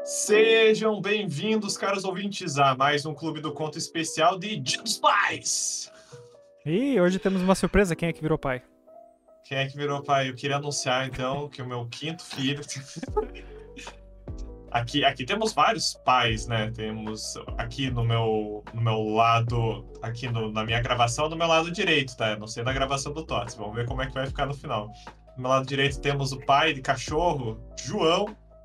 Sejam bem-vindos, caros ouvintes, a mais um Clube do Conto especial de Dia dos Pais! E hoje temos uma surpresa, quem é que virou pai? Quem é que virou pai? Eu queria anunciar, então, que o meu quinto filho... Aqui temos vários pais, né? Temos aqui no meu lado, na minha gravação, do meu lado direito, tá? Não sei da gravação do Tots, vamos ver como é que vai ficar no final. Do meu lado direito temos o pai de cachorro, João.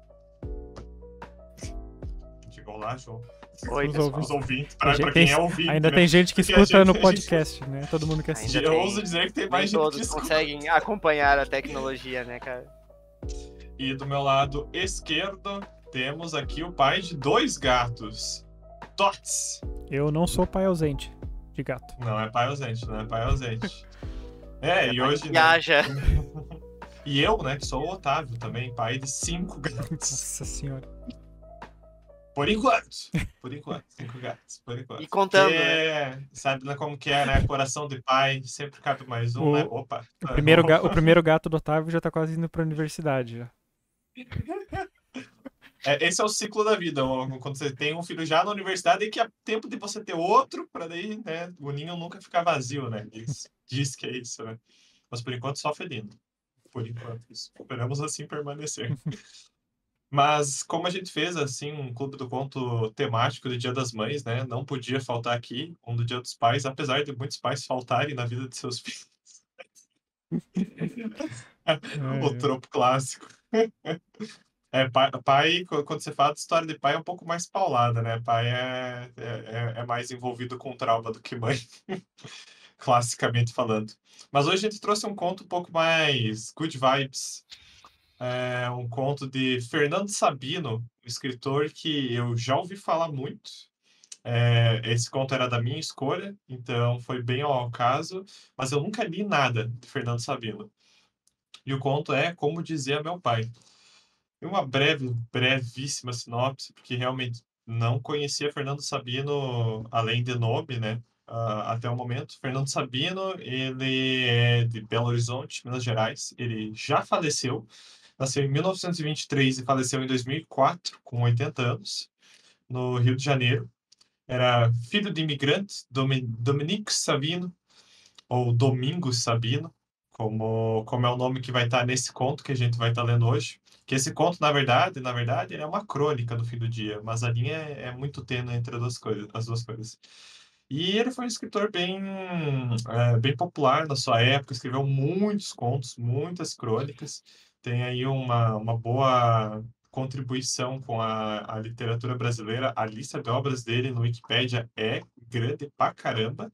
Chegou lá, João. Oi, Os ouvintes, pra quem é ouvinte. Ainda né? tem gente que Porque escuta no podcast, né? Todo mundo que assiste. Eu ouso dizer que tem mais gente todos que escuta. conseguem acompanhar a tecnologia, né, cara? E do meu lado esquerdo, temos aqui o pai de 2 gatos. Tots. Eu não sou pai ausente de gato. Não é pai ausente, não é pai ausente. E hoje... Viaja. E eu, né, que sou o Otávio também, pai de 5 gatos. Nossa senhora. Por enquanto, 5 gatos, por enquanto. E contando, porque, né? Sabe como que é, né? Coração de pai, sempre cabe mais um, né? Opa. O primeiro gato do Otávio já tá quase indo pra universidade. Já. Esse é o ciclo da vida. Quando você tem um filho já na universidade, é que é tempo de você ter outro, para daí, né, o ninho nunca ficar vazio, né? Diz que é isso, né? Mas por enquanto só felindo. Por enquanto, esperamos assim permanecer. Mas como a gente fez assim um clube do conto temático do Dia das Mães, né? Não podia faltar aqui um do Dia dos Pais, apesar de muitos pais faltarem na vida de seus filhos. O tropo clássico. Pai, quando você fala de história de pai, é um pouco mais paulada, né? Pai é mais envolvido com trauma do que mãe, classicamente falando. Mas hoje a gente trouxe um conto um pouco mais good vibes. Um conto de Fernando Sabino, um escritor que eu já ouvi falar muito. Esse conto era da minha escolha, então foi bem ao caso, mas eu nunca li nada de Fernando Sabino. E o conto é Como Dizia Meu Pai. E uma brevíssima sinopse, porque realmente não conhecia Fernando Sabino além de nome, né? Até o momento. Fernando Sabino, ele é de Belo Horizonte, Minas Gerais. Ele já faleceu. Nasceu em 1923 e faleceu em 2004, com 80 anos, no Rio de Janeiro. Era filho de imigrante, Dominique Sabino, ou Domingos Sabino, como é o nome que vai estar nesse conto que a gente vai estar lendo hoje. Que esse conto, na verdade, ele é uma crônica do fim do dia, mas a linha é muito tênue entre as duas coisas. E ele foi um escritor bem popular na sua época, escreveu muitos contos, muitas crônicas, tem aí uma boa contribuição com a literatura brasileira. A lista de obras dele no Wikipédia é grande pra caramba.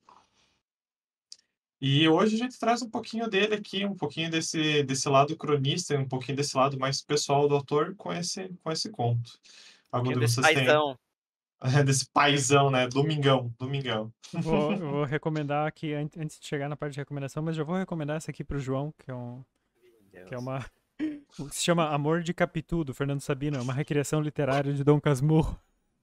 E hoje a gente traz um pouquinho dele aqui, um pouquinho desse lado cronista, um pouquinho desse lado mais pessoal do autor com esse conto. Algum de vocês tem? Desse paizão, né? Domingão. Eu vou recomendar aqui, antes de chegar na parte de recomendação, mas já vou recomendar essa aqui pro João, que é uma... Se chama Amor de Capitu, do Fernando Sabino. É uma recriação literária de Dom Casmurro.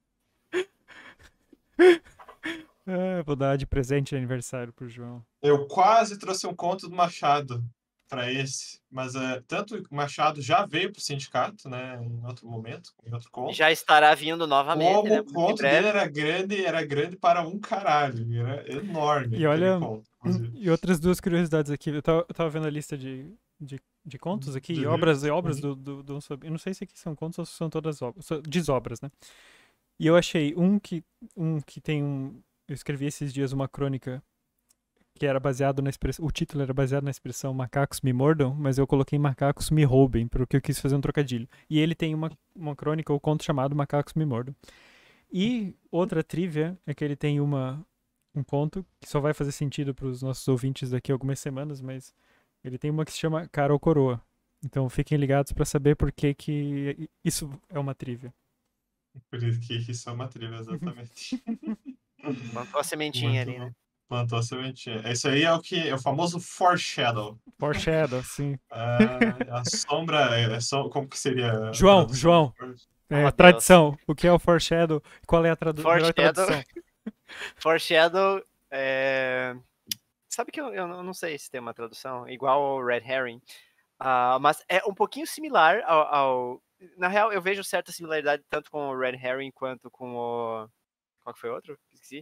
Vou dar de presente de aniversário pro João. Eu quase trouxe um conto do Machado para esse, mas tanto o Machado já veio pro sindicato, né, em outro momento, em outro conto. Já estará vindo novamente, como né? O conto dele era grande para um caralho, era enorme. E olha, conto, e outras duas curiosidades aqui. Eu tava vendo a lista de contos aqui, e obras do eu não sei se aqui são contos ou se são todas obras, desobras, né? E eu achei um que tem eu escrevi esses dias uma crônica que era baseado na expressão, o título era baseado na expressão macacos me mordam, mas eu coloquei macacos me roubem, porque eu quis fazer um trocadilho. E ele tem uma crônica, ou conto chamado Macacos me mordam. E outra trivia é que ele tem um conto que só vai fazer sentido para os nossos ouvintes daqui a algumas semanas, mas ele tem uma que se chama Cara ou Coroa. Então fiquem ligados para saber por que isso é uma trivia. Por isso que isso é uma trivia, exatamente. Plantou a sementinha ali, né? Plantou a sementinha. Isso aí é o famoso foreshadow. Foreshadow, sim. A sombra, como que seria? João. Tradição. O que é o foreshadow? Qual é a melhor tradução? Foreshadow Sabe que eu não sei se tem uma tradução igual ao Red Herring, mas é um pouquinho similar ao Na real, eu vejo certa similaridade tanto com o Red Herring quanto com o... Qual que foi o outro? Esqueci.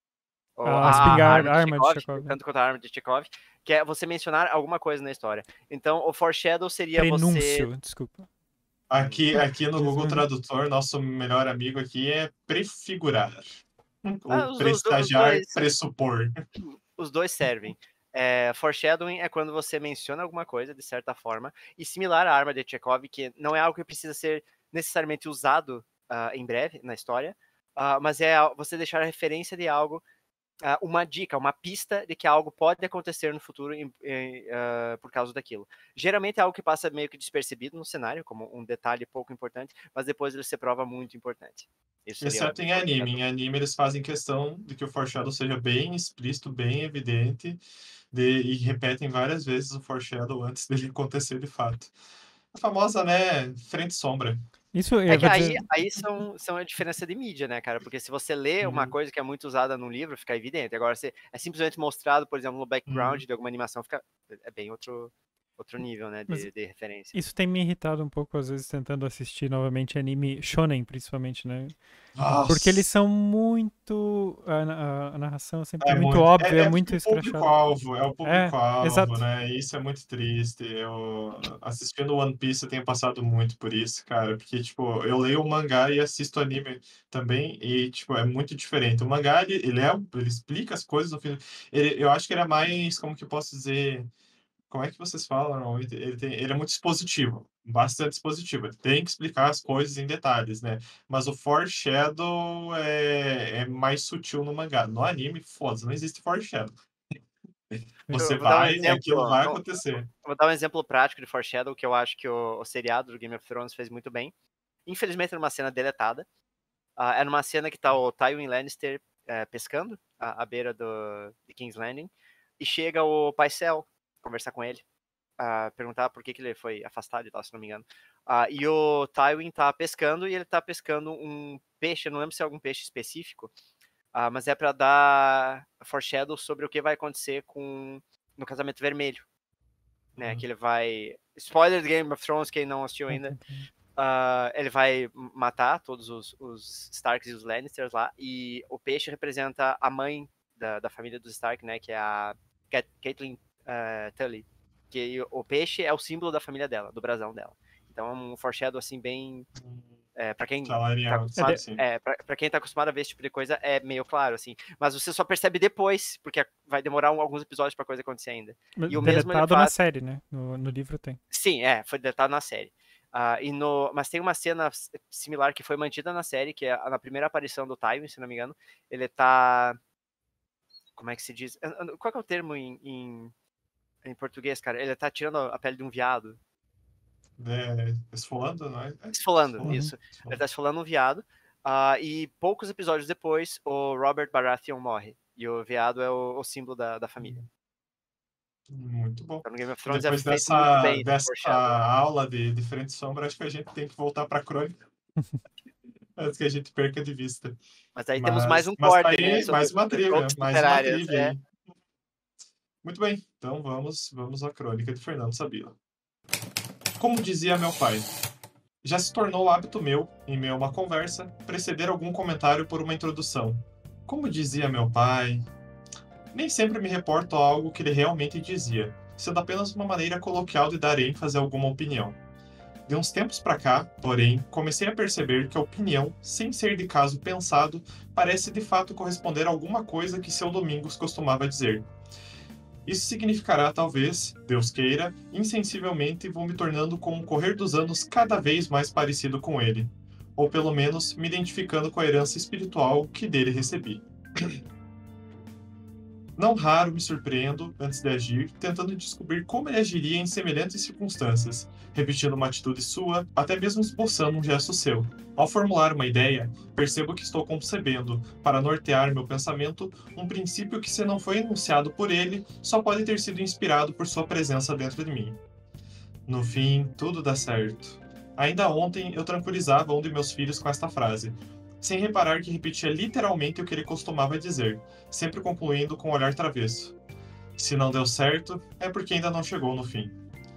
A espingarda, a arma de Chekhov, Chekhov. tanto quanto a arma de Chekhov, que é você mencionar alguma coisa na história. Então, o foreshadow seria Prenúncio, desculpa. Aqui no Google Tradutor, nosso melhor amigo aqui é prefigurar. Ou prestagiar, pressupor. Os dois servem. Foreshadowing é quando você menciona alguma coisa, de certa forma, e similar à arma de Chekhov, que não é algo que precisa ser necessariamente usado em breve na história, mas é você deixar a referência de algo, uma dica, uma pista de que algo pode acontecer no futuro por causa daquilo. Geralmente é algo que passa meio que despercebido no cenário, como um detalhe pouco importante, mas depois ele se prova muito importante. Exceto em anime. Em anime eles fazem questão de que o foreshadow seja bem explícito, bem evidente, e repetem várias vezes o foreshadow antes dele acontecer de fato. A famosa, né, frente e sombra. Isso que aí são a diferença de mídia, né, cara? Porque se você lê uma coisa que é muito usada no livro, fica evidente. Agora, se é simplesmente mostrado, por exemplo, no background de alguma animação, é bem outro nível, né, de referência. Isso tem me irritado um pouco, às vezes, tentando assistir novamente anime shonen, principalmente, né? Nossa. Porque eles são muito... A narração sempre é muito óbvia, é muito escrachada. É o público-alvo, exato. né? Isso é muito triste. Eu, assistindo One Piece, eu tenho passado muito por isso, cara. Porque, tipo, eu leio o mangá e assisto anime também, e, tipo, é muito diferente. O mangá, ele explica as coisas no fim. Eu acho que ele é mais, como que eu posso dizer... Como é que vocês falam? Ele é muito expositivo, bastante expositivo. Ele tem que explicar as coisas em detalhes, né? Mas o foreshadow é mais sutil no mangá. No anime, foda-se, não existe foreshadow. Você vai, aquilo vai acontecer. Vou dar um exemplo prático de foreshadow que eu acho que o seriado do Game of Thrones fez muito bem. Infelizmente, era uma cena deletada. Era uma cena que tá o Tywin Lannister pescando à beira de King's Landing, e chega o Pycelle conversar com ele, perguntar por que ele foi afastado e tal, se não me engano. E o Tywin tá pescando, e ele tá pescando um peixe, eu não lembro se é algum peixe específico, mas é para dar foreshadow sobre o que vai acontecer no Casamento Vermelho, né, que ele vai... Spoiler de Game of Thrones, quem não assistiu ainda. Ele vai matar todos os Starks e os Lannisters lá, e o peixe representa a mãe da família dos Stark, né, que é a Catelyn Tully, que o peixe é o símbolo da família dela, do brasão dela. Então é um foreshadow assim bem... pra quem tá acostumado, pra quem tá acostumado a ver esse tipo de coisa, é meio claro, assim. Mas você só percebe depois, porque vai demorar alguns episódios pra coisa acontecer ainda. E o mesmo ele faz... na série, né? No livro tem. Sim, foi deletado na série. Mas tem uma cena similar que foi mantida na série, que é na primeira aparição do Tywin, se não me engano. Ele tá... Como é que se diz? Qual que é o termo em português, cara? Ele tá tirando a pele de um veado. Esfolando, não é? Esfolando, isso. Ele tá esfolando um veado. E poucos episódios depois, o Robert Baratheon morre. E o veado é o símbolo da família. Muito bom. Então, no Game of Thrones depois dessa aula de frente e sombra, acho que a gente tem que voltar pra crônica. Antes que a gente perca de vista. Mas aí temos mais um corte, né? Mais uma trivia aí. Muito bem, então vamos à crônica de Fernando Sabila. Como dizia meu pai, já se tornou hábito meu, em meio a uma conversa, preceder algum comentário por uma introdução. Como dizia meu pai... Nem sempre me reporto a algo que ele realmente dizia, sendo apenas uma maneira coloquial de dar ênfase a alguma opinião. De uns tempos pra cá, porém, comecei a perceber que a opinião, sem ser de caso pensado, parece de fato corresponder a alguma coisa que seu Domingos costumava dizer. Isso significará, talvez, Deus queira, insensivelmente vou me tornando com o correr dos anos cada vez mais parecido com ele, ou pelo menos me identificando com a herança espiritual que dele recebi. Não raro me surpreendo, antes de agir, tentando descobrir como ele agiria em semelhantes circunstâncias, repetindo uma atitude sua, até mesmo esboçando um gesto seu. Ao formular uma ideia, percebo que estou concebendo, para nortear meu pensamento, um princípio que, se não foi enunciado por ele, só pode ter sido inspirado por sua presença dentro de mim. No fim, tudo dá certo. Ainda ontem, eu tranquilizava um de meus filhos com esta frase, sem reparar que repetia literalmente o que ele costumava dizer, sempre concluindo com um olhar travesso. Se não deu certo, é porque ainda não chegou no fim.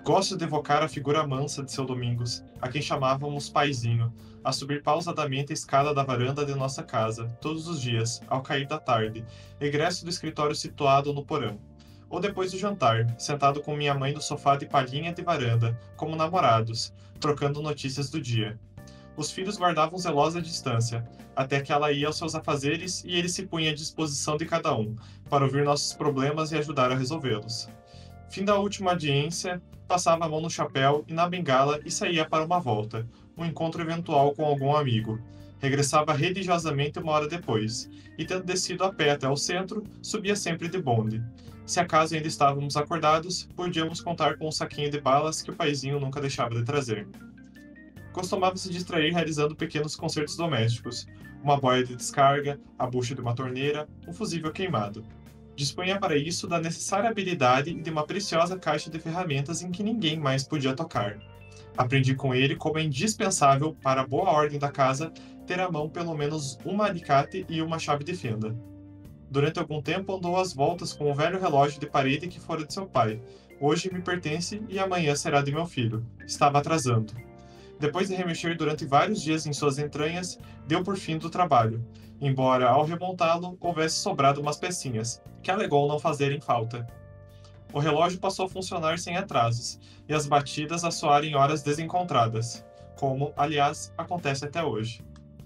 Gosto de evocar a figura mansa de seu Domingos, a quem chamávamos Paizinho, a subir pausadamente a escada da varanda de nossa casa, todos os dias, ao cair da tarde, egresso do escritório situado no porão. Ou depois do jantar, sentado com minha mãe no sofá de palhinha de varanda, como namorados, trocando notícias do dia. Os filhos guardavam zelosa distância, até que ela ia aos seus afazeres e ele se punha à disposição de cada um, para ouvir nossos problemas e ajudar a resolvê-los. Fim da última audiência, passava a mão no chapéu e na bengala e saía para uma volta, um encontro eventual com algum amigo. Regressava religiosamente uma hora depois, e tendo descido a pé até o centro, subia sempre de bonde. Se acaso ainda estávamos acordados, podíamos contar com um saquinho de balas que o paizinho nunca deixava de trazer. Costumava se distrair realizando pequenos concertos domésticos, uma boia de descarga, a bucha de uma torneira, um fusível queimado. Dispunha para isso da necessária habilidade e de uma preciosa caixa de ferramentas em que ninguém mais podia tocar. Aprendi com ele como é indispensável para a boa ordem da casa ter à mão pelo menos um alicate e uma chave de fenda. Durante algum tempo andou às voltas com o velho relógio de parede que fora de seu pai. Hoje me pertence e amanhã será de meu filho. Estava atrasando. Depois de remexer durante vários dias em suas entranhas, deu por fim do trabalho, embora ao remontá-lo houvesse sobrado umas pecinhas, que alegou não fazerem falta. O relógio passou a funcionar sem atrasos, e as batidas a soar em horas desencontradas, como, aliás, acontece até hoje.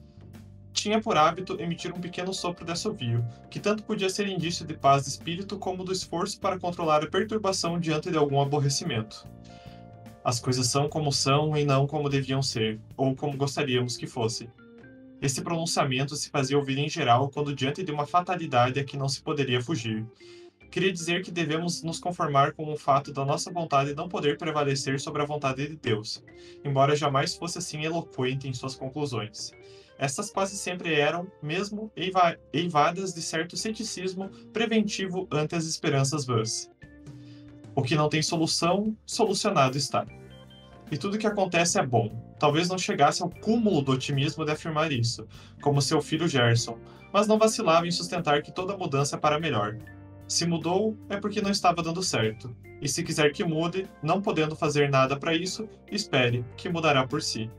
Tinha por hábito emitir um pequeno sopro de assovio, que tanto podia ser indício de paz de espírito como do esforço para controlar a perturbação diante de algum aborrecimento. As coisas são como são e não como deviam ser, ou como gostaríamos que fosse. Esse pronunciamento se fazia ouvir em geral quando diante de uma fatalidade a que não se poderia fugir. Queria dizer que devemos nos conformar com o fato da nossa vontade não poder prevalecer sobre a vontade de Deus, embora jamais fosse assim eloquente em suas conclusões. Estas quase sempre eram, mesmo, eivadas de certo ceticismo preventivo ante as esperanças vãs. O que não tem solução, solucionado está. E tudo o que acontece é bom. Talvez não chegasse ao cúmulo do otimismo de afirmar isso, como seu filho Gerson, mas não vacilava em sustentar que toda mudança é para melhor. Se mudou, é porque não estava dando certo. E se quiser que mude, não podendo fazer nada para isso, espere, que mudará por si.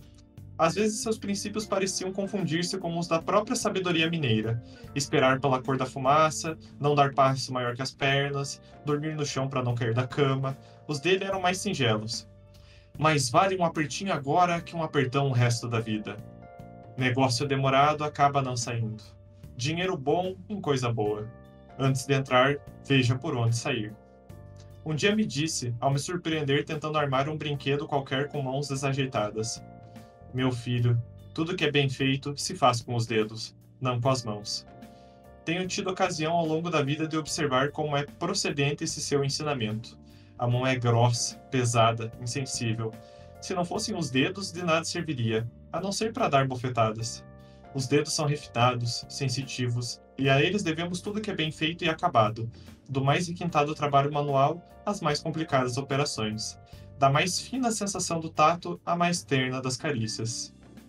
Às vezes seus princípios pareciam confundir-se com os da própria sabedoria mineira. Esperar pela cor da fumaça, não dar passo maior que as pernas, dormir no chão para não cair da cama. Os dele eram mais singelos. Mais vale um apertinho agora que um apertão o resto da vida. Negócio demorado acaba não saindo. Dinheiro bom em coisa boa. Antes de entrar, veja por onde sair. Um dia me disse, ao me surpreender tentando armar um brinquedo qualquer com mãos desajeitadas: meu filho, tudo que é bem feito se faz com os dedos, não com as mãos. Tenho tido ocasião ao longo da vida de observar como é procedente esse seu ensinamento. A mão é grossa, pesada, insensível. Se não fossem os dedos, de nada serviria, a não ser para dar bofetadas. Os dedos são refinados, sensitivos, e a eles devemos tudo que é bem feito e acabado, do mais requintado trabalho manual às mais complicadas operações. Da mais fina sensação do tato à mais terna das carícias.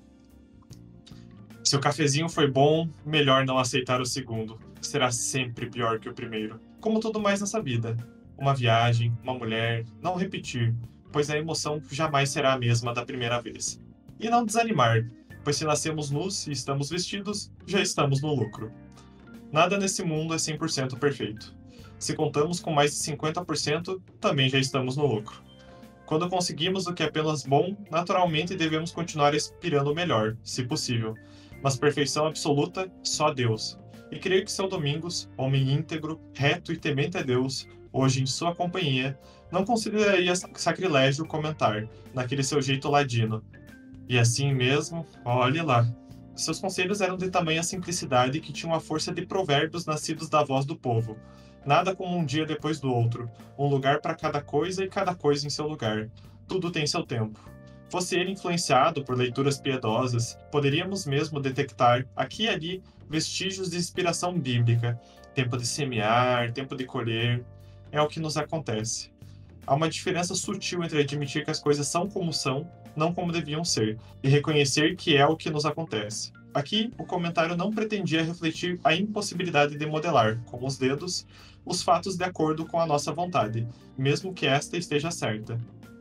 Se o cafezinho foi bom, melhor não aceitar o segundo. Será sempre pior que o primeiro. Como tudo mais nessa vida. Uma viagem, uma mulher, não repetir, pois a emoção jamais será a mesma da primeira vez. E não desanimar, pois se nascemos nus e estamos vestidos, já estamos no lucro. Nada nesse mundo é 100% perfeito. Se contamos com mais de 50%, também já estamos no lucro. Quando conseguimos o que é apenas bom, naturalmente devemos continuar aspirando o melhor, se possível. Mas perfeição absoluta, só Deus. E creio que seu Domingos, homem íntegro, reto e temente a Deus, hoje em sua companhia, não consideraria sacrilégio comentar, naquele seu jeito ladino: e assim mesmo, olhe lá. Seus conselhos eram de tamanha simplicidade que tinham a força de provérbios nascidos da voz do povo. Nada como um dia depois do outro, um lugar para cada coisa e cada coisa em seu lugar. Tudo tem seu tempo. Fosse ele influenciado por leituras piedosas, poderíamos mesmo detectar, aqui e ali, vestígios de inspiração bíblica. Tempo de semear, tempo de colher. É o que nos acontece. Há uma diferença sutil entre admitir que as coisas são, não como deviam ser, e reconhecer que é o que nos acontece. Aqui, o comentário não pretendia refletir a impossibilidade de modelar, com os dedos, os fatos de acordo com a nossa vontade, mesmo que esta esteja certa.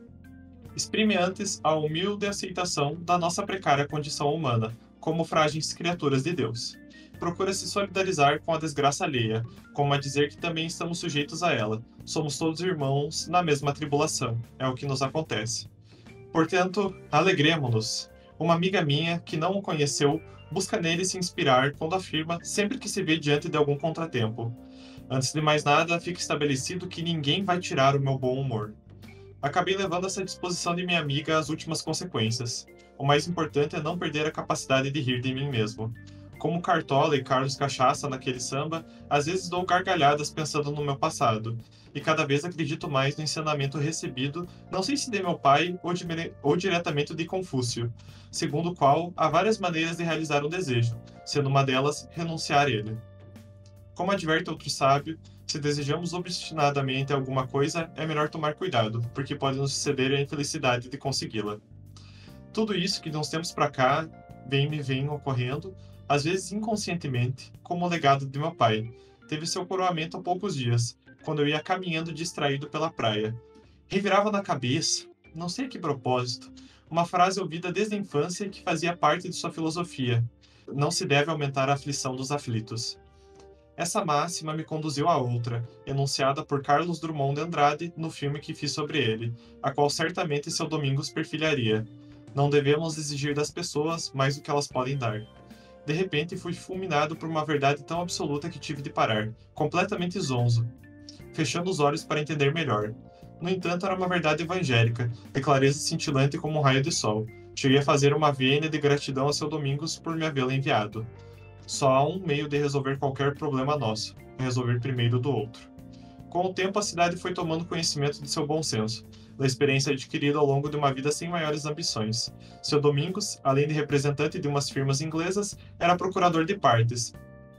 Exprime antes a humilde aceitação da nossa precária condição humana, como frágeis criaturas de Deus. Procura se solidarizar com a desgraça alheia, como a dizer que também estamos sujeitos a ela. Somos todos irmãos na mesma tribulação. É o que nos acontece. Portanto, alegremo-nos. Uma amiga minha, que não o conheceu, busca nele se inspirar quando afirma sempre que se vê diante de algum contratempo. Antes de mais nada, fica estabelecido que ninguém vai tirar o meu bom humor. Acabei levando essa disposição de minha amiga às últimas consequências. O mais importante é não perder a capacidade de rir de mim mesmo. Como Cartola e Carlos Cachaça naquele samba, às vezes dou gargalhadas pensando no meu passado, e cada vez acredito mais no ensinamento recebido, não sei se de meu pai ou diretamente de Confúcio, segundo o qual há várias maneiras de realizar um desejo, sendo uma delas renunciar a ele. Como adverte outro sábio, se desejamos obstinadamente alguma coisa, é melhor tomar cuidado, porque pode nos suceder a infelicidade de consegui-la. Tudo isso que de uns tempos para cá vem ocorrendo, às vezes inconscientemente, como o legado de meu pai. Teve seu coroamento há poucos dias, quando eu ia caminhando distraído pela praia. Revirava na cabeça, não sei a que propósito, uma frase ouvida desde a infância que fazia parte de sua filosofia. Não se deve aumentar a aflição dos aflitos. Essa máxima me conduziu a outra, enunciada por Carlos Drummond de Andrade no filme que fiz sobre ele, a qual certamente seu Domingos perfilharia. Não devemos exigir das pessoas mais do que elas podem dar. De repente, fui fulminado por uma verdade tão absoluta que tive de parar, completamente zonzo, fechando os olhos para entender melhor. No entanto, era uma verdade evangélica, de clareza cintilante como um raio de sol. Cheguei a fazer uma vênia de gratidão a seu Domingos por me havê-la enviado. Só há um meio de resolver qualquer problema nosso, resolver primeiro do outro. Com o tempo, a cidade foi tomando conhecimento de seu bom senso, da experiência adquirida ao longo de uma vida sem maiores ambições. Seu Domingos, além de representante de umas firmas inglesas, era procurador de partes,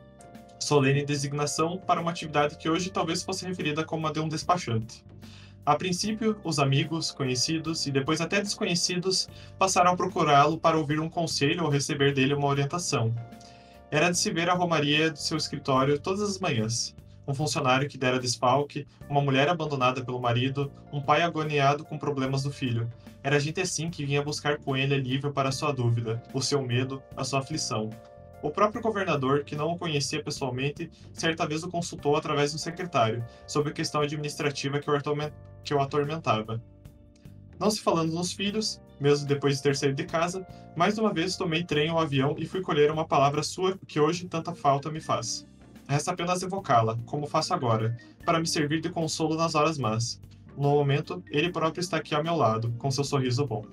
solene designação para uma atividade que hoje talvez fosse referida como a de um despachante. A princípio, os amigos, conhecidos e depois até desconhecidos passaram a procurá-lo para ouvir um conselho ou receber dele uma orientação. Era de se ver a romaria de seu escritório todas as manhãs. Um funcionário que dera desfalque, uma mulher abandonada pelo marido, um pai agoniado com problemas do filho. Era gente assim que vinha buscar com ele alívio para a sua dúvida, o seu medo, a sua aflição. O próprio governador, que não o conhecia pessoalmente, certa vez o consultou através do secretário, sobre a questão administrativa que o atormentava. Não se falando nos filhos, mesmo depois de ter saído de casa, mais uma vez tomei trem ou avião e fui colher uma palavra sua que hoje tanta falta me faz. Resta apenas evocá-la, como faço agora, para me servir de consolo nas horas más. No momento, ele próprio está aqui ao meu lado, com seu sorriso bom.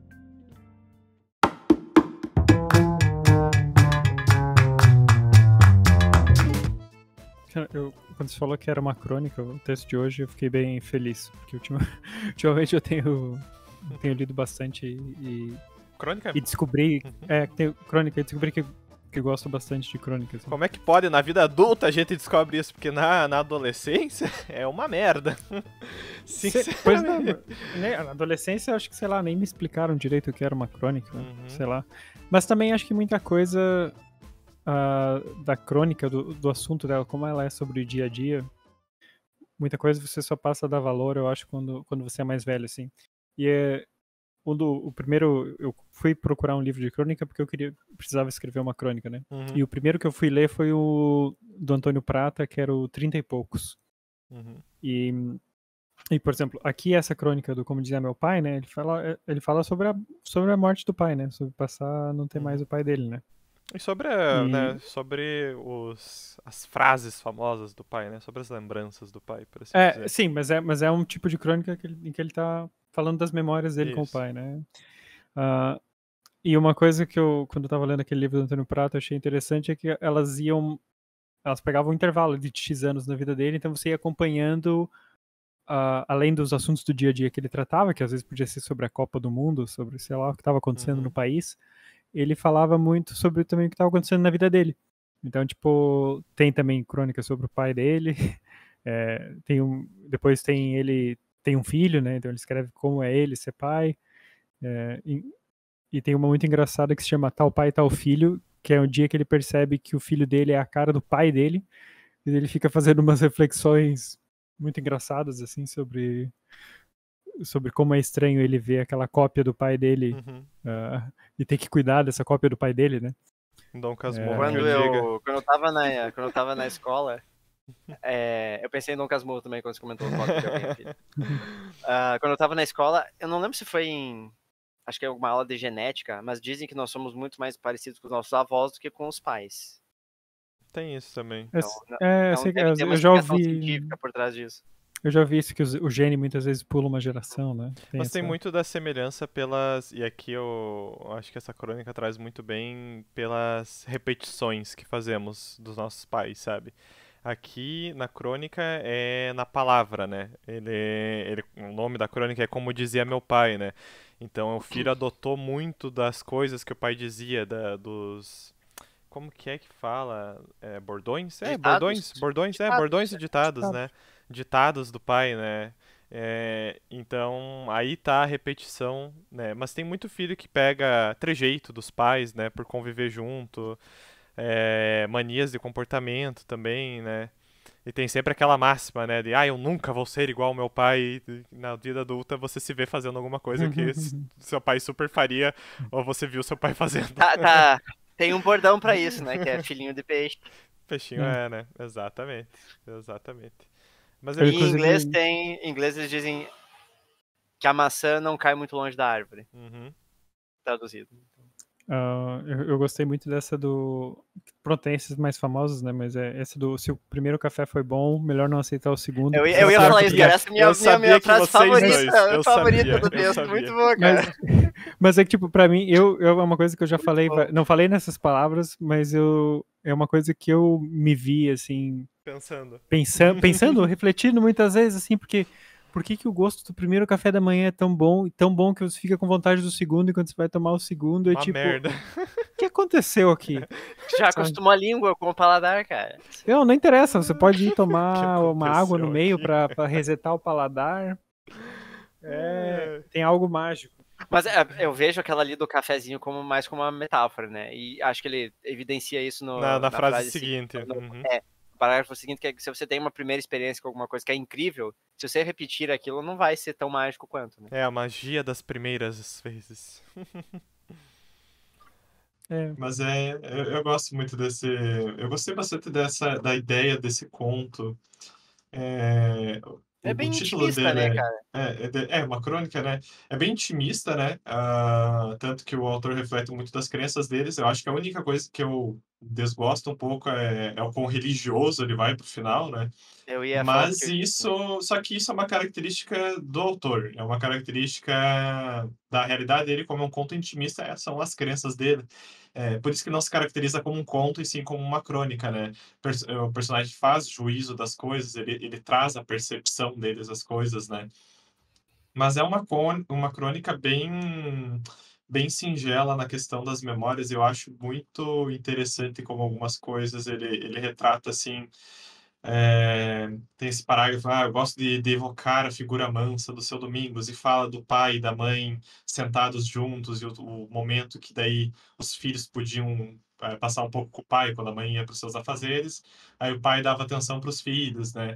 Quando você falou que era uma crônica, o texto de hoje, eu fiquei bem feliz, porque ultimamente eu tenho lido bastante Crônica? E descobri, crônica, e descobri que gosto bastante de crônicas. Como é que pode? Na vida adulta a gente descobre isso, porque na adolescência é uma merda. Pois não, né, na adolescência eu acho que, sei lá, nem me explicaram direito o que era uma crônica, sei lá. Mas também acho que muita coisa da crônica, do assunto dela, como ela é sobre o dia a dia, muita coisa você só passa a dar valor, eu acho, quando você é mais velho, assim. E o primeiro, eu fui procurar um livro de crônica porque eu precisava escrever uma crônica, né? E o primeiro que eu fui ler foi o do Antônio Prata, que era o 30 e poucos. E, por exemplo, aqui essa crônica do Como Dizia Meu Pai, né? Ele fala sobre a morte do pai, né? Sobre passar a não ter mais o pai dele, né? E sobre, sobre as frases famosas do pai, né? Sobre as lembranças do pai, por assim dizer. Sim, mas é um tipo de crônica em que ele tá falando das memórias dele com o pai, né? E uma coisa que quando eu tava lendo aquele livro do Antônio Prata, eu achei interessante é que elas pegavam um intervalo de X anos na vida dele, então você ia acompanhando, além dos assuntos do dia a dia que ele tratava, que às vezes podia ser sobre a Copa do Mundo, sobre, sei lá, o que estava acontecendo no país, ele falava muito sobre também o que estava acontecendo na vida dele. Então, tipo, tem também crônica sobre o pai dele, depois ele tem um filho, né? Então ele escreve como é ele ser pai, e tem uma muito engraçada que se chama Tal Pai, Tal Filho, que é o dia que ele percebe que o filho dele é a cara do pai dele, e ele fica fazendo umas reflexões muito engraçadas, assim, sobre como é estranho ele ver aquela cópia do pai dele Uhum. e ter que cuidar dessa cópia do pai dele, né? Dom Casmurro, Quando que eu diga. quando eu tava na escola, eu pensei em Dom Casmurro também quando você comentou o cópia de alguém aqui. Quando eu tava na escola, eu não lembro se foi acho que é alguma aula de genética, mas dizem que nós somos muito mais parecidos com os nossos avós do que com os pais. Tem isso também. Então deve ter uma eu já explicação ouvi. científica por trás disso. Eu já ouvi isso, que o gene muitas vezes pula uma geração, né? Mas tem muito da semelhança pelas. E aqui eu acho que essa crônica traz muito bem pelas repetições que fazemos dos nossos pais, sabe? Aqui na crônica é na palavra, né? O nome da crônica é Como Dizia Meu Pai, né? Então o filho adotou muito das coisas que o pai dizia, dos. Como que é que fala? Bordões? Ditados? Bordões e ditados, né? Ditados do pai, né? Então, aí tá a repetição, né? Mas tem muito filho que pega trejeito dos pais, né? Por conviver junto, manias de comportamento também, né? E tem sempre aquela máxima, né? De, eu nunca vou ser igual ao meu pai. E na vida adulta você se vê fazendo alguma coisa que seu pai super faria, ou você viu seu pai fazendo. Tá. Tem um bordão pra isso, né? Que é filhinho de peixe. Peixinho né? Exatamente. Mas em inglês eles dizem que a maçã não cai muito longe da árvore. Uhum. Traduzido. Eu gostei muito dessa do... Pronto, tem esses mais famosos, né? Mas esse do se o primeiro café foi bom, melhor não aceitar o segundo. Eu ia falar isso, cara. Essa é minha frase favorita do texto. Muito boa, cara. Mas é que, tipo, pra mim, é uma coisa que eu já falei, não falei nessas palavras, mas é uma coisa que eu me vi, assim... Pensando, refletindo muitas vezes, assim, porque... Por que o gosto do primeiro café da manhã é tão bom que você fica com vontade do segundo, e quando você vai tomar o segundo é tipo... merda. O que aconteceu aqui? Já acostumou a língua com o paladar, cara. Não interessa, você pode ir tomar uma água no meio pra resetar o paladar. Tem algo mágico. Mas eu vejo aquela ali do cafezinho mais como uma metáfora, né? E acho que ele evidencia isso na frase seguinte. O parágrafo seguinte, que é que se você tem uma primeira experiência com alguma coisa que é incrível, se você repetir aquilo, não vai ser tão mágico quanto, né? A magia das primeiras vezes. Mas eu gosto muito desse... Eu gostei bastante da ideia desse conto. É bem o título intimista, dele né, cara? é uma crônica, né? É bem intimista, né? Tanto que o autor reflete muito das crenças deles. Eu acho que a única coisa que eu desgosto um pouco é o quão religioso ele vai pro final, né? Eu ia Mas falar só que isso é uma característica do autor, é uma característica da realidade dele, como é um conto intimista, são as crenças dele. Por isso que não se caracteriza como um conto, e sim como uma crônica, né? O personagem faz juízo das coisas, ele traz a percepção deles das coisas, né? Mas é uma crônica bem singela na questão das memórias. Eu acho muito interessante como algumas coisas ele retrata assim. Tem esse parágrafo, eu gosto de evocar a figura mansa do seu Domingos, e fala do pai e da mãe sentados juntos, e o momento que daí os filhos podiam passar um pouco com o pai quando a mãe ia para os seus afazeres, aí o pai dava atenção para os filhos, né?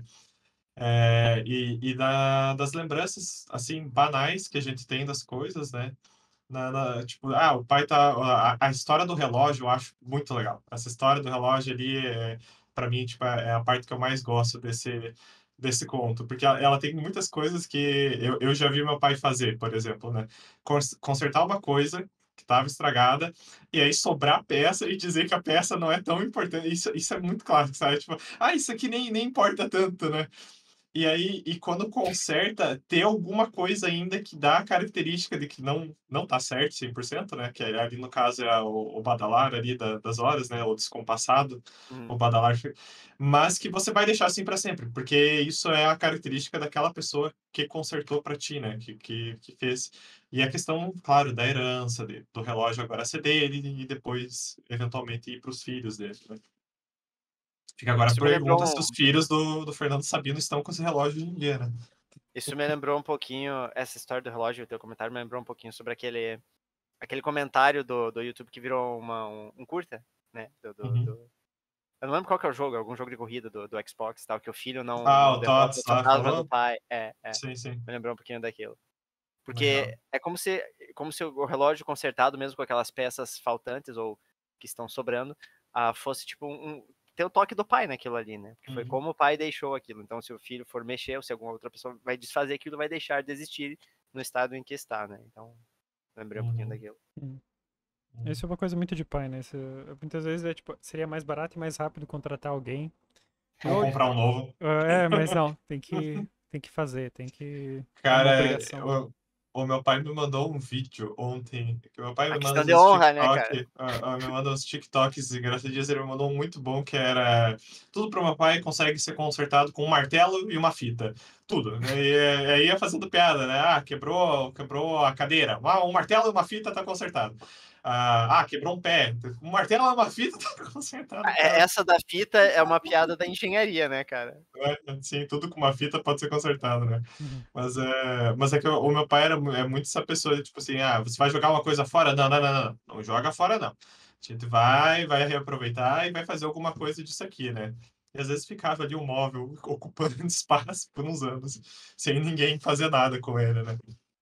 Das lembranças assim banais que a gente tem das coisas, né? Tipo, o pai tá. A história do relógio eu acho muito legal. Essa história do relógio ali, para mim, tipo, é a parte que eu mais gosto desse conto, porque ela tem muitas coisas que eu já vi meu pai fazer, por exemplo, né? Consertar uma coisa que estava estragada, e aí sobrar a peça e dizer que a peça não é tão importante. Isso é muito clássico, sabe? Tipo, isso aqui nem importa tanto, né? E aí, quando conserta, ter alguma coisa ainda que dá a característica de que não tá certo 100%, né? Que ali no caso é o badalar ali das horas, né? O descompassado, o badalar. Mas que você vai deixar assim para sempre, porque isso é a característica daquela pessoa que consertou para ti, né? Que fez. E a questão, claro, da herança, do relógio agora ser dele e depois, eventualmente, ir para os filhos dele, né? Fica agora a pergunta se os filhos do Fernando Sabino estão com esse relógio hoje em dia, né? Isso me lembrou um pouquinho, essa história do relógio, o teu comentário me lembrou um pouquinho sobre aquele comentário do YouTube que virou um curta, né? Uhum. Eu não lembro qual que é o jogo, algum jogo de corrida do Xbox e tal, que o filho não O derrota Tots o lá fantasma do falou? pai. Sim, sim. Me lembrou um pouquinho daquilo. Legal. Porque é como se o relógio consertado, mesmo com aquelas peças faltantes ou que estão sobrando, fosse tipo ter o toque do pai naquilo ali, né? Porque foi Uhum. como o pai deixou aquilo. Então, se o filho for mexer, ou se alguma outra pessoa vai desfazer aquilo, vai deixar de existir no estado em que está, né? Então, lembrei um pouquinho Uhum. daquilo. Isso é uma coisa muito de pai, né? Muitas vezes tipo, seria mais barato e mais rápido contratar alguém. Ou comprar um novo. Mas não, tem que fazer, é uma Cara, obrigação. o meu pai me mandou um vídeo ontem. Que meu pai A me manda questão de uns honra, né, cara? TikTok. Me manda uns TikToks engraçadinhos. Ele me mandou um muito bom que era tudo pro meu pai consegue ser consertado com um martelo e uma fita. Tudo. Né? E aí ia fazendo piada, né? Quebrou a cadeira. Um martelo e uma fita tá consertado. Quebrou um pé. Um martelo e uma fita tá consertado. Cara. Essa da fita é uma piada da engenharia, né, cara? Sim, tudo com uma fita pode ser consertado, né? Uhum. Mas é que o meu pai é muito essa pessoa, tipo assim, você vai jogar uma coisa fora? Não, não, não, não. Não joga fora, não. A gente vai reaproveitar e vai fazer alguma coisa disso aqui, né? E às vezes ficava ali um móvel ocupando espaço por uns anos, sem ninguém fazer nada com ele, né?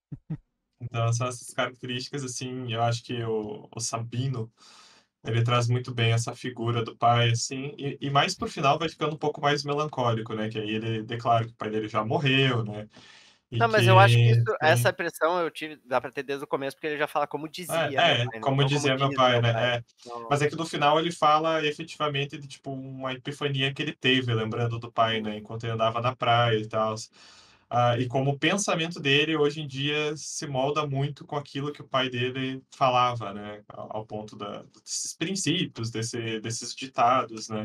Então, são essas características, assim, eu acho que o Sabino, ele traz muito bem essa figura do pai, assim, e mais pro final vai ficando um pouco mais melancólico, né? Que aí ele declara que o pai dele já morreu, né? E Não, mas eu acho que que essa tem. impressão eu tive, dá pra ter desde o começo, porque ele já fala como dizia meu pai, né? Como Não como dizia meu diz pai, meu né? pai. Então, Mas é que no final ele fala efetivamente de tipo uma epifania que ele teve, lembrando do pai, né? Enquanto ele andava na praia e tal. E como o pensamento dele hoje em dia se molda muito com aquilo que o pai dele falava, né? Ao ponto desses princípios, desses ditados, né?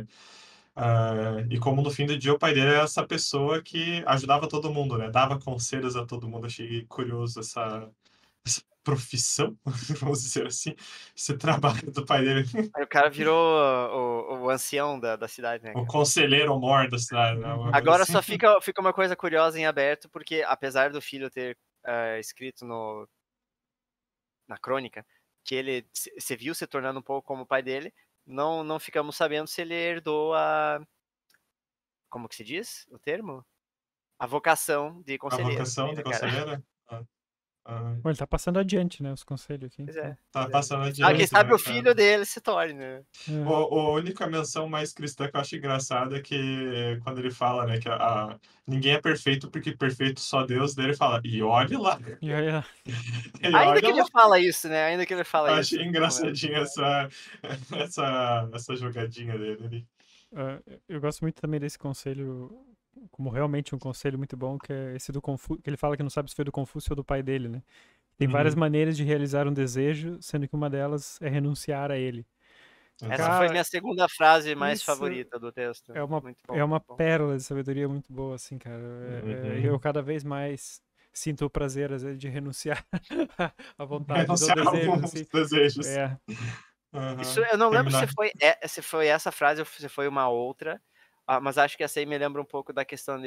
E como no fim do dia o pai dele era essa pessoa que ajudava todo mundo, né? Dava conselhos a todo mundo. Achei curioso essa profissão, vamos dizer assim, esse trabalho do pai dele. aí o cara virou o ancião da cidade, né, O cara? conselheiro mor da cidade, né? Uma coisa Agora assim. só fica uma coisa curiosa em aberto, porque apesar do filho ter escrito na crônica que ele se viu se tornando um pouco como o pai dele, não ficamos sabendo se ele herdou como que se diz o termo? A vocação de A conselheiro vocação também, de né, cara? conselheiro. Ah, ah, Bom, ele tá passando adiante, né? Os conselhos aqui. Pois é. tá passando Quem adiante, sabe né, o cara? filho dele se torne, né? A única menção mais cristã que eu acho engraçada é que quando ele fala, né, que ninguém é perfeito porque perfeito só Deus, daí ele fala, e olhe lá, E aí, e Ainda que olha ele lá. fala isso, né? Ainda que ele fala Eu isso. achei engraçadinha essa jogadinha dele ali. eu gosto muito também desse conselho, como realmente um conselho muito bom, que é esse do Confúcio, que ele fala que não sabe se foi do Confúcio ou do pai dele, né? Tem várias Uhum. maneiras de realizar um desejo, sendo que uma delas é renunciar a ele. Essa foi Cara, minha segunda frase mais isso favorita do texto. Muito bom. é uma Muito bom. pérola de sabedoria muito boa, assim, cara. Eu Uhum. cada vez mais sinto o prazer, às vezes, de renunciar à vontade ou Renunciar a desejo, alguns assim. desejos. É, Isso Uhum. eu não lembro Terminar. se foi essa frase ou se foi uma outra, mas acho que essa aí me lembra um pouco da questão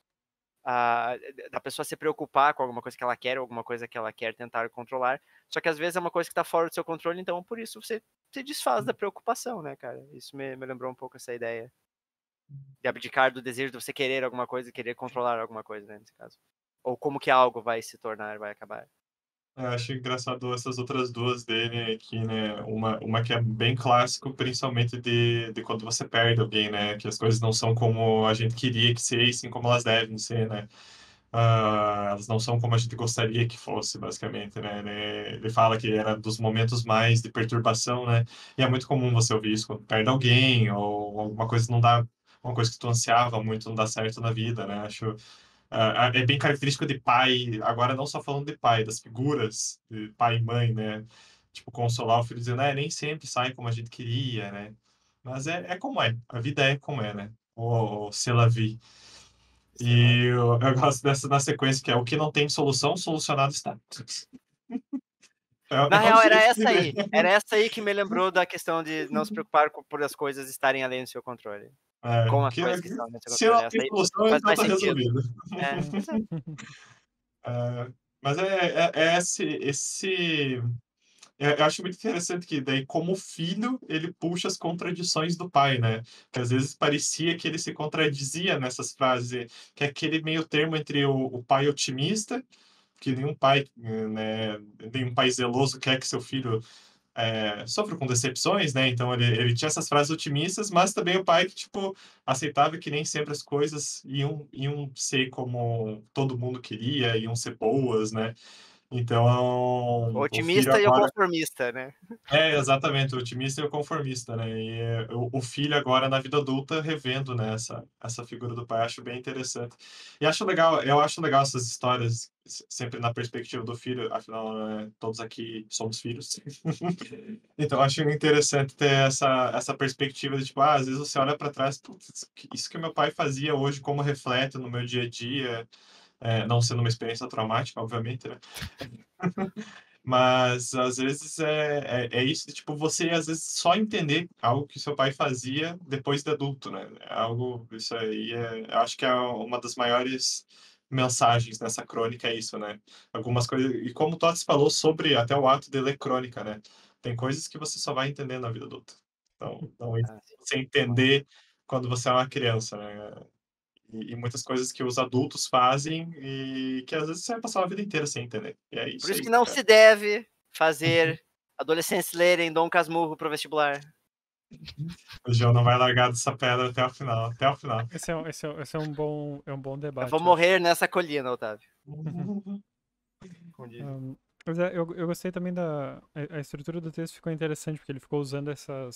da pessoa se preocupar com alguma coisa que ela quer ou alguma coisa que ela quer tentar controlar. Só que às vezes é uma coisa que está fora do seu controle, então por isso você se desfaz da preocupação, né, cara? Isso me lembrou um pouco essa ideia de abdicar do desejo de você querer alguma coisa e querer controlar alguma coisa, né, nesse caso. Ou como que algo vai se tornar, vai acabar. Eu acho engraçado essas outras duas dele aqui, né? Uma que é bem clássico, principalmente de quando você perde alguém, né? Que as coisas não são como a gente queria que fossem, como elas devem ser, né? Elas não são como a gente gostaria que fosse, basicamente, né? Ele fala que era dos momentos mais de perturbação, né? E é muito comum você ouvir isso quando perde alguém ou alguma coisa não dá, uma coisa que tu ansiava muito não dá certo na vida, né? Acho é bem característico de pai, agora não só falando de pai, das figuras de pai e mãe, né? Tipo, consolar o filho dizendo, nem sempre sai como a gente queria, né? Mas é como é, a vida é como é, né? Ou c'est la vie. Sei lá. E eu gosto dessa na sequência, que é o que não tem solução, solucionado está. Na É um real, era jeito de essa ver. aí. Era essa aí que me lembrou da questão de não se preocupar por as coisas estarem além do seu controle. Com as Que, coisas que estão além do seu se controle. não Essa tem aí solução, faz então mais tá sentido. resolvido. Pois é. Mas é esse eu acho muito interessante que daí, como filho, ele puxa as contradições do pai, né? Que às vezes parecia que ele se contradizia nessas frases, que é aquele meio termo entre o pai otimista, que nenhum pai, né, nenhum pai zeloso quer que seu filho sofra com decepções, né? Então ele tinha essas frases otimistas, mas também o pai que, tipo, aceitava que nem sempre as coisas iam ser como todo mundo queria, iam ser boas, né? O Então, o filho otimista e o agora conformista, né? exatamente, o otimista e o conformista, né? E o filho agora na vida adulta revendo, né, essa figura do pai, acho bem interessante. E acho legal, eu acho legal essas histórias sempre na perspectiva do filho, afinal, né, todos aqui somos filhos. Então acho interessante ter essa perspectiva de tipo, às vezes você olha para trás, putz, isso que meu pai fazia hoje, como reflete no meu dia a dia, não sendo uma experiência traumática, obviamente, né? Mas às vezes é isso, de, tipo, você às vezes só entender algo que seu pai fazia depois de adulto, né? É algo, isso aí eu acho que é uma das maiores mensagens nessa crônica, é isso, né? Algumas coisas, e como o Tots falou sobre até o ato de ler crônica, né? Tem coisas que você só vai entender na vida adulta. Então, não é Ah, sim. você entender quando você é uma criança, né? E muitas coisas que os adultos fazem e que às vezes você vai passar a vida inteira sem entender. E é Por isso isso que aí, não cara. se deve fazer adolescentes lerem Dom Casmurro pro vestibular. O João não vai largar dessa pedra até o final, até o final. Esse é um bom Eu debate, vou eu acho. morrer nessa colina, Otávio. Mas eu gostei também a estrutura do texto ficou interessante, porque ele ficou usando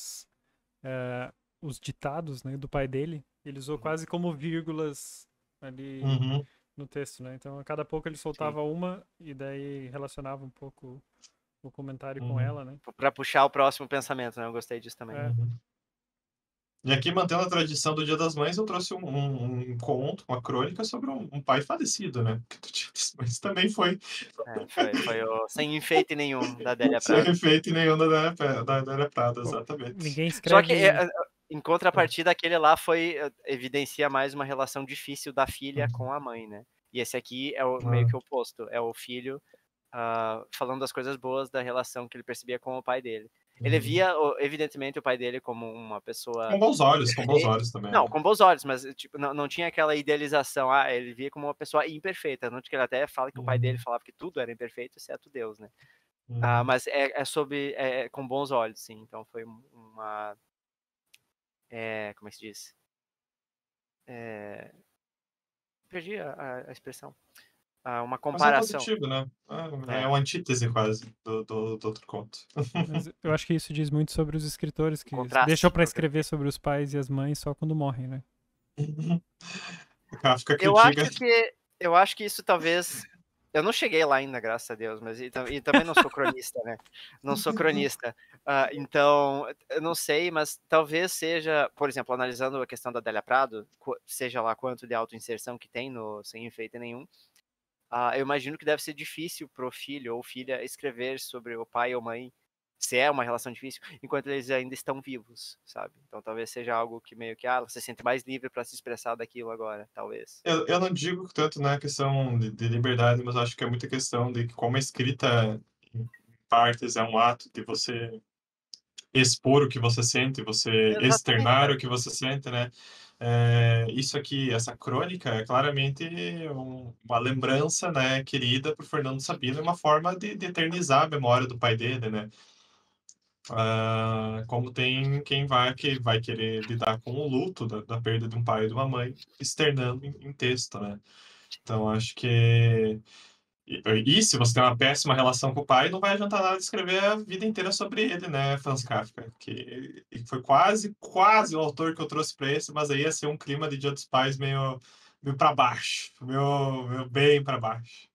os ditados, né, do pai dele. Ele usou quase como vírgulas ali Uhum, no texto, né? Então, a cada pouco ele soltava uma e daí relacionava um pouco o comentário com uhum, ela, né? Pra puxar o próximo pensamento, né? Eu gostei disso também. É. uhum. E aqui, mantendo a tradição do Dia das Mães, eu trouxe um conto, uma crônica sobre um pai falecido, né? Porque o Dia das Mães também foi Foi sem enfeite nenhum da Adélia sem Prado. efeito nenhum da Adélia Prado, Pô, exatamente. ninguém Só que, escreve. em contrapartida, aquele lá evidencia mais uma relação difícil da filha com a mãe, né? E esse aqui é meio que o oposto. É o filho falando das coisas boas da relação que ele percebia com o pai dele. Ele via, evidentemente, o pai dele como uma pessoa Com bons perfeita. olhos também, Não, né? com bons olhos, mas tipo, não tinha aquela idealização. Ele via como uma pessoa imperfeita. Tanto que ele até fala que o pai dele falava que tudo era imperfeito, exceto Deus, né? Mas é com bons olhos, sim. Então foi uma... como é que se diz? Perdi a expressão. Uma Mas é comparação. positivo, né? É uma antítese quase do outro conto. Mas eu acho que isso diz muito sobre os escritores que deixam Contraste. pra escrever sobre os pais e as mães só quando morrem, né? Kafka Eu critica. acho que isso talvez... Eu não cheguei lá ainda, graças a Deus, mas e também não sou cronista, né? Não sou cronista. Então, eu não sei, mas talvez seja, por exemplo, analisando a questão da Adélia Prado, seja lá quanto de autoinserção que tem no Sem Enfeite Nenhum, eu imagino que deve ser difícil pro filho ou filha escrever sobre o pai ou mãe, se é uma relação difícil, enquanto eles ainda estão vivos, sabe? Então talvez seja algo que meio que, você se sente mais livre para se expressar daquilo agora, talvez. Eu não digo tanto na questão de liberdade, mas acho que é muita questão de que como a escrita em partes é um ato de você expor o que você sente, você Exatamente, externar cara. o que você sente, né? Isso aqui, essa crônica é claramente uma lembrança, né, querida por Fernando Sabino, uma forma de eternizar a memória do pai dele, né? Como tem quem que vai querer lidar com o luto da perda de um pai e de uma mãe, externando em texto, né? Então, acho que. E se você tem uma péssima relação com o pai, não vai adiantar nada escrever a vida inteira sobre ele, né, Franz Kafka? Que foi quase o autor que eu trouxe para esse, mas aí ia ser um clima de Dia dos Pais meio para baixo, meio bem para baixo.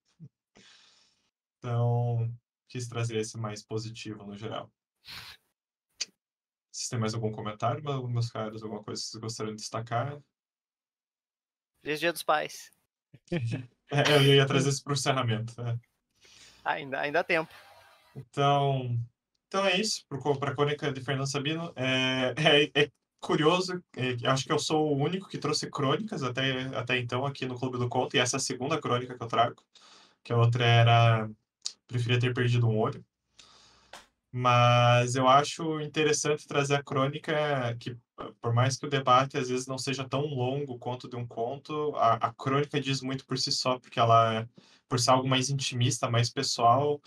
Então, quis trazer esse mais positivo no geral. Vocês têm mais algum comentário, meus caros? Alguma coisa que vocês gostariam de destacar? Feliz Dia dos Pais. Eu ia trazer isso para o encerramento. Né? Ainda há tempo. Então é isso para a crônica de Fernando Sabino. É curioso, acho que eu sou o único que trouxe crônicas até então aqui no Clube do Conto, e essa é a segunda crônica que eu trago, que a outra era Preferia Ter Perdido um Olho. Mas eu acho interessante trazer a crônica que, por mais que o debate às vezes não seja tão longo quanto de um conto, a crônica diz muito por si só, porque ela, por ser algo mais intimista, mais pessoal,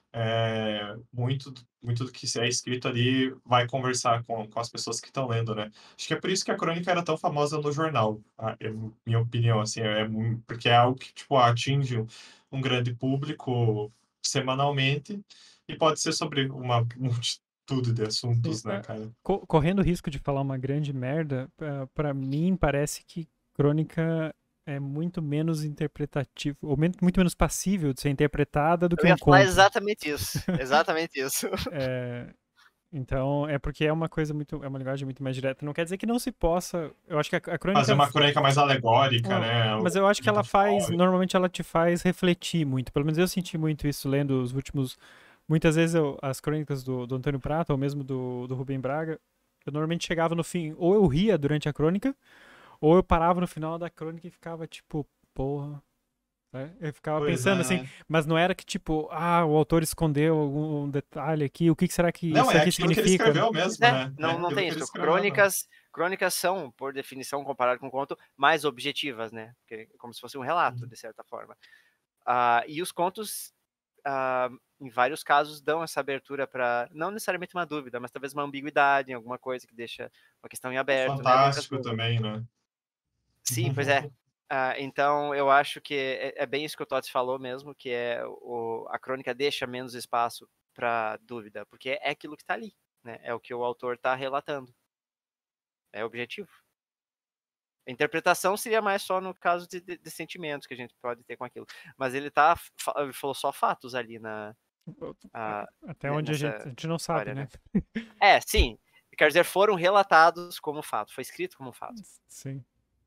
muito do que é escrito ali vai conversar com as pessoas que estão lendo, né? Acho que é por isso que a crônica era tão famosa no jornal, minha opinião, assim, porque é algo que, tipo, atinge um grande público semanalmente e pode ser sobre uma multitude de assuntos, né, cara? Correndo o risco de falar uma grande merda, pra mim parece que crônica é muito menos interpretativo, ou muito menos passível de ser interpretada do que um conto. Eu ia falar exatamente isso. Exatamente isso. Então, é porque é uma linguagem muito mais direta. Não quer dizer que não se possa. Eu acho que a crônica. Fazer uma crônica mais alegórica, né? Mas eu acho que ela normalmente ela te faz refletir muito. Pelo menos eu senti muito isso lendo os últimos. Muitas vezes as crônicas do Antônio Prata, ou mesmo do Rubem Braga, eu normalmente chegava no fim, ou eu ria durante a crônica, ou eu parava no final da crônica e ficava tipo, porra. Eu ficava pensando assim, mas não era que tipo, o autor escondeu algum detalhe aqui, o que será que não, isso aqui aquilo significa? Que ele escreveu mesmo, né? Não tem isso. Crônicas são, por definição, comparado com conto, mais objetivas, né? Como se fosse um relato, de certa forma. E os contos, em vários casos, dão essa abertura para, não necessariamente uma dúvida, mas talvez uma ambiguidade em alguma coisa que deixa uma questão em aberto. Fantástico, né? Também, né? Sim, pois é. Então, eu acho que é bem isso que o Tots falou mesmo, que a crônica deixa menos espaço para dúvida, porque é aquilo que está ali, né? É o que o autor está relatando. É objetivo. A interpretação seria mais só no caso de sentimentos que a gente pode ter com aquilo. Mas ele falou só fatos ali até onde a gente não sabe, né? Sim. Quer dizer, foram relatados como fato. Foi escrito como fato. Sim.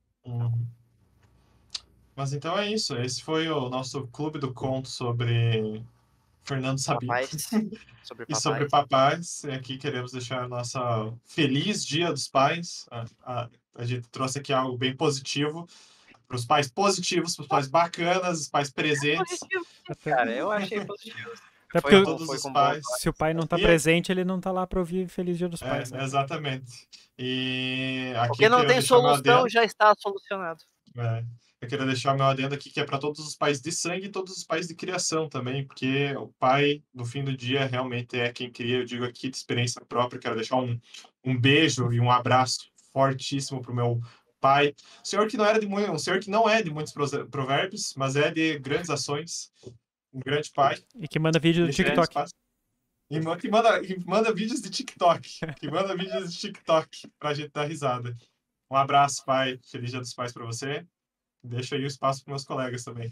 Mas então é isso. Esse foi o nosso Clube do Conto sobre Fernando Sabino. E sobre papais. E aqui queremos deixar nossa feliz Dia dos Pais. A gente trouxe aqui algo bem positivo. Para os pais positivos, para os pais bacanas, os pais presentes. Cara, eu achei positivo. Até porque todos os pais. Se o pai não está presente, ele não está lá para ouvir Feliz Dia dos Pais. Né? Exatamente. E aqui porque não tem solução, já está solucionado. Eu queria deixar o meu adendo aqui, que é para todos os pais de sangue e todos os pais de criação também, porque o pai, no fim do dia, realmente é quem cria. Eu digo aqui de experiência própria, quero deixar um beijo e um abraço fortíssimo para o meu pai. Um senhor que não é de muitos provérbios, mas é de grandes ações. Um grande pai. E que manda vídeo do TikTok. E manda vídeos de TikTok. Pra gente dar risada. Um abraço, pai. Feliz Dia dos Pais para você. Deixa aí o espaço para meus colegas também.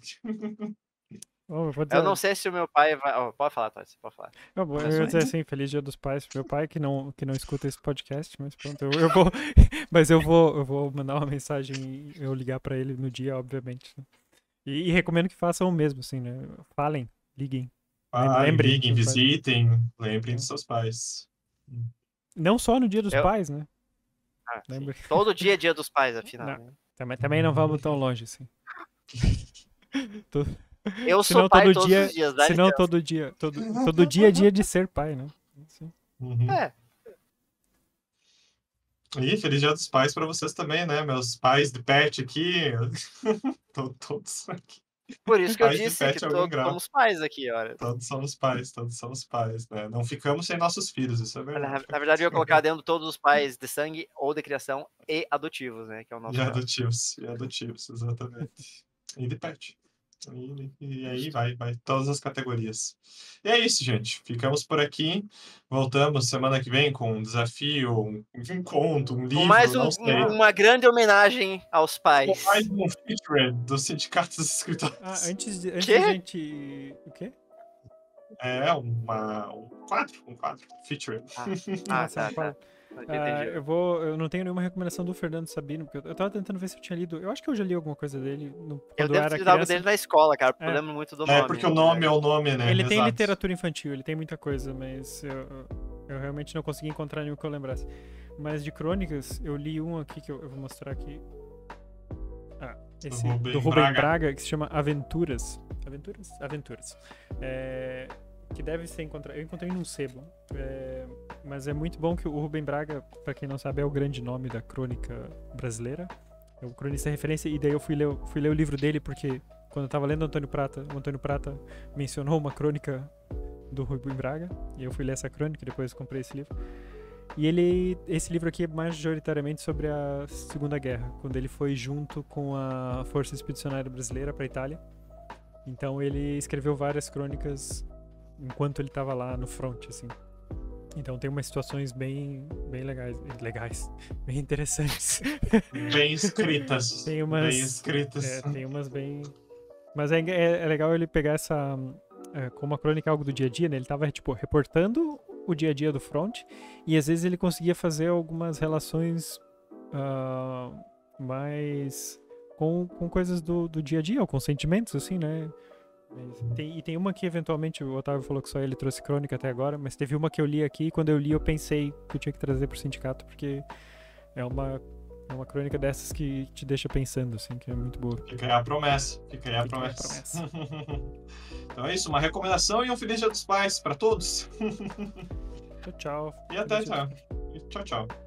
Eu não sei se o meu pai vai... pode falar, Tati, pode falar. Eu vou dizer assim, Feliz Dia dos Pais pro meu pai, que não escuta esse podcast, mas pronto, eu vou... mas eu vou mandar uma mensagem e eu ligar para ele no dia, obviamente. E recomendo que façam o mesmo, assim, né? Falem, liguem. Liguem, visitem, lembrem dos seus pais. Não só no Dia dos Pais, né? Todo dia é Dia dos Pais, afinal. Né? Também não vamos tão longe, assim. Eu sou pai todos os dias. Senão todo dia é dia de ser pai, né? Assim. E Feliz Dia dos Pais para vocês também, né? Meus pais de pet aqui. Todos aqui. Por isso que eu disse que todos somos pais aqui, olha. Todos somos pais, né? Não ficamos sem nossos filhos, isso é verdade. Na verdade, eu ia colocar dentro todos os pais de sangue ou de criação e adotivos, né? Que é o nosso E adotivos, exatamente. E de pet. E aí vai todas as categorias. E é isso, gente. Ficamos por aqui. Voltamos semana que vem com um desafio, um conto, um livro, mais uma grande homenagem aos pais. Com mais um feature do Sindicato dos Escritores. Antes de a gente... O quê? Um quadro, feature. Tá. Eu não tenho nenhuma recomendação do Fernando Sabino, porque eu tava tentando ver se eu tinha lido. Eu acho que eu já li alguma coisa dele quando eu era criança. Dele na escola, cara, eu lembro muito do nome. Porque o nome é o nome, né? Ele tem literatura infantil, ele tem muita coisa, mas eu realmente não consegui encontrar nenhum que eu lembrasse. Mas de crônicas, eu li um aqui que eu vou mostrar aqui. Esse do Rubem Braga, que se chama Aventuras. Aventuras? que deve ser encontrado. Eu encontrei num sebo. Mas é muito bom que o Rubem Braga, pra quem não sabe, é o grande nome da crônica brasileira. É o cronista referência, e daí eu fui ler o livro dele porque quando eu tava lendo o Antônio Prata mencionou uma crônica do Rubem Braga, e eu fui ler essa crônica e depois comprei esse livro. E esse livro aqui é majoritariamente sobre a Segunda Guerra, quando ele foi junto com a Força Expedicionária Brasileira para a Itália. Então ele escreveu várias crônicas enquanto ele estava lá no front, assim. Então tem umas situações bem legais, bem interessantes. Bem escritas. Tem umas, bem escritas. Tem umas bem... Mas é legal ele pegar essa... como a crônica é algo do dia a dia, né? Ele tava, tipo, reportando o dia a dia do front, e às vezes ele conseguia fazer algumas relações mais com coisas do dia a dia, ou com sentimentos, assim, né? Tem uma que eventualmente o Otávio falou que só ele trouxe crônica até agora, mas teve uma que eu li aqui, e quando eu li eu pensei que eu tinha que trazer pro sindicato, porque é uma crônica dessas que te deixa pensando, assim, que é muito boa. Fica aí a promessa. Então é isso, uma recomendação e um Feliz Dia dos Pais para todos. Tchau. E até, tchau. Tchau.